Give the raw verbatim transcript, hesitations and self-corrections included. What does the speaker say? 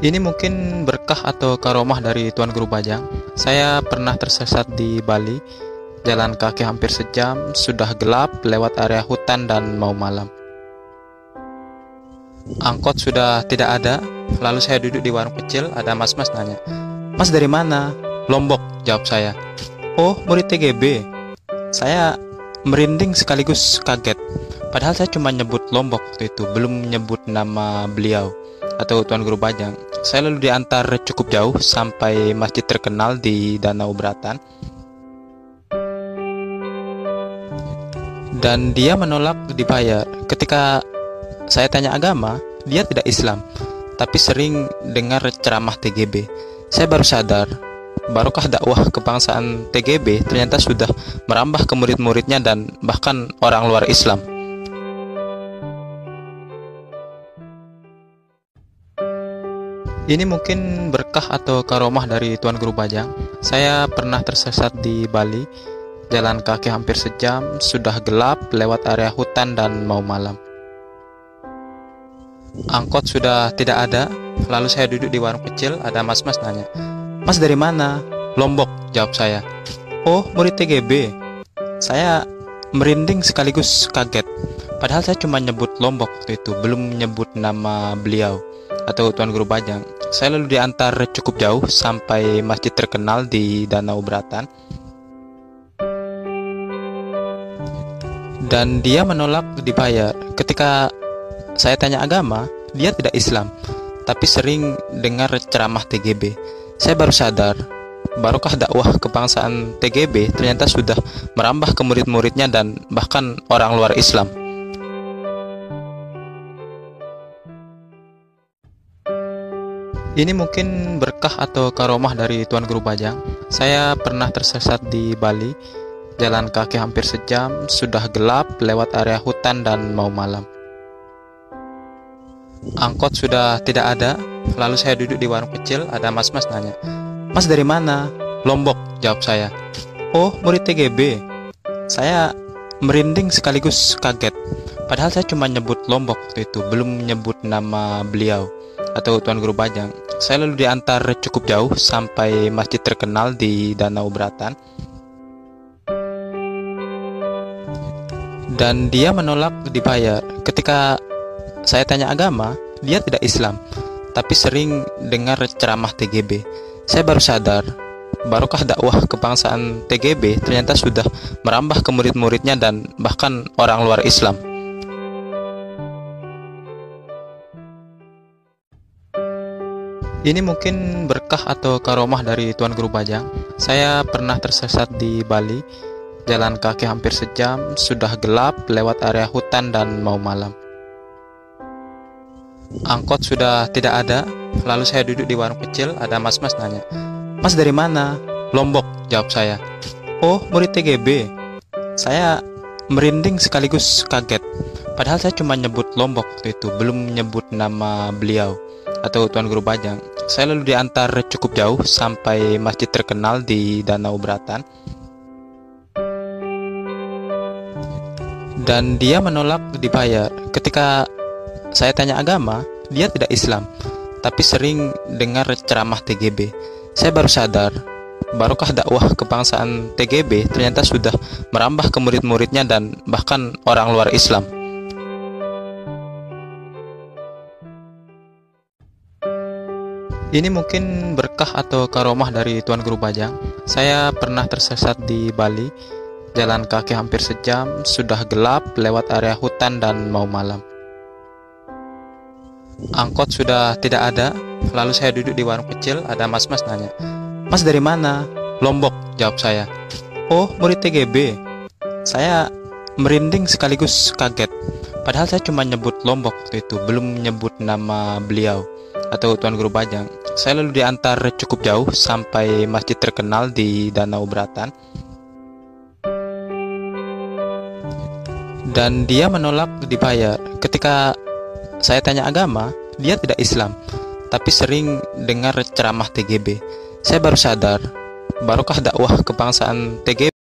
Ini mungkin berkah atau karomah dari Tuan Guru Bajang. Saya pernah tersesat di Bali, jalan kaki hampir sejam, sudah gelap, lewat area hutan dan mau malam. Angkot sudah tidak ada, lalu saya duduk di warung kecil, ada mas-mas nanya, "Mas dari mana?" "Lombok," jawab saya. "Oh, murid T G B." Saya merinding sekaligus kaget, padahal saya cuma nyebut Lombok waktu itu, belum menyebut nama beliau atau Tuan Guru Bajang. Saya lalu diantar cukup jauh sampai masjid terkenal di Danau Beratan, dan dia menolak dibayar. Ketika saya tanya agama, dia tidak Islam, tapi sering dengar ceramah T G B. Saya baru sadar, barokah dakwah kebangsaan T G B ternyata sudah merambah ke murid-muridnya dan bahkan orang luar Islam. Ini mungkin berkah atau karomah dari Tuan Guru Bajang. Saya pernah tersesat di Bali, jalan kaki hampir sejam, sudah gelap, lewat area hutan dan mau malam. Angkot sudah tidak ada, lalu saya duduk di warung kecil, ada mas-mas nanya, "Mas dari mana?" "Lombok," jawab saya. "Oh, murid T G B." Saya merinding sekaligus kaget, padahal saya cuma nyebut Lombok waktu itu, belum menyebut nama beliau atau Tuan Guru Bajang. Saya lalu diantar cukup jauh sampai masjid terkenal di Danau Beratan, dan dia menolak dibayar. Ketika saya tanya agama, dia tidak Islam, tapi sering dengar ceramah T G B. Saya baru sadar, barokah dakwah kebangsaan T G B ternyata sudah merambah ke murid-muridnya dan bahkan orang luar Islam. Ini mungkin berkah atau karomah dari Tuan Guru Bajang. Saya pernah tersesat di Bali, jalan kaki hampir sejam, sudah gelap, lewat area hutan dan mau malam. Angkot sudah tidak ada, lalu saya duduk di warung kecil, ada mas-mas nanya, "Mas dari mana?" "Lombok," jawab saya. "Oh, murid T G B." Saya merinding sekaligus kaget, padahal saya cuma nyebut Lombok waktu itu, belum menyebut nama beliau atau Tuan Guru Bajang. Saya lalu diantar cukup jauh sampai masjid terkenal di Danau Beratan, dan dia menolak dibayar. Ketika saya tanya agama, dia tidak Islam, tapi sering dengar ceramah T G B. Saya baru sadar, barokah dakwah kebangsaan T G B ternyata sudah merambah ke murid-muridnya dan bahkan orang luar Islam. Ini mungkin berkah atau karomah dari Tuan Guru Bajang. Saya pernah tersesat di Bali, jalan kaki hampir sejam, sudah gelap, lewat area hutan dan mau malam. Angkot sudah tidak ada, lalu saya duduk di warung kecil, ada mas-mas nanya, "Mas dari mana?" "Lombok," jawab saya. "Oh, murid T G B." Saya merinding sekaligus kaget, padahal saya cuma nyebut Lombok waktu itu, belum menyebut nama beliau atau Tuan Guru Bajang. Saya lalu diantar cukup jauh sampai masjid terkenal di Danau Beratan, dan dia menolak dibayar. Ketika saya tanya agama, dia tidak Islam, tapi sering dengar ceramah T G B. Saya baru sadar, barokah dakwah kebangsaan T G B ternyata sudah merambah ke murid-muridnya dan bahkan orang luar Islam. Ini mungkin berkah atau karomah dari Tuan Guru Bajang. Saya pernah tersesat di Bali, jalan kaki hampir sejam, sudah gelap, lewat area hutan dan mau malam. Angkot sudah tidak ada, lalu saya duduk di warung kecil, ada mas-mas nanya, "Mas dari mana?" "Lombok," jawab saya. "Oh, murid T G B." Saya merinding sekaligus kaget, padahal saya cuma nyebut Lombok waktu itu, belum menyebut nama beliau atau Tuan Guru Bajang. Saya lalu diantar cukup jauh sampai masjid terkenal di Danau Beratan, dan dia menolak dibayar. Ketika saya tanya agama, dia tidak Islam, tapi sering dengar ceramah T G B. Saya baru sadar, barokah dakwah kebangsaan T G B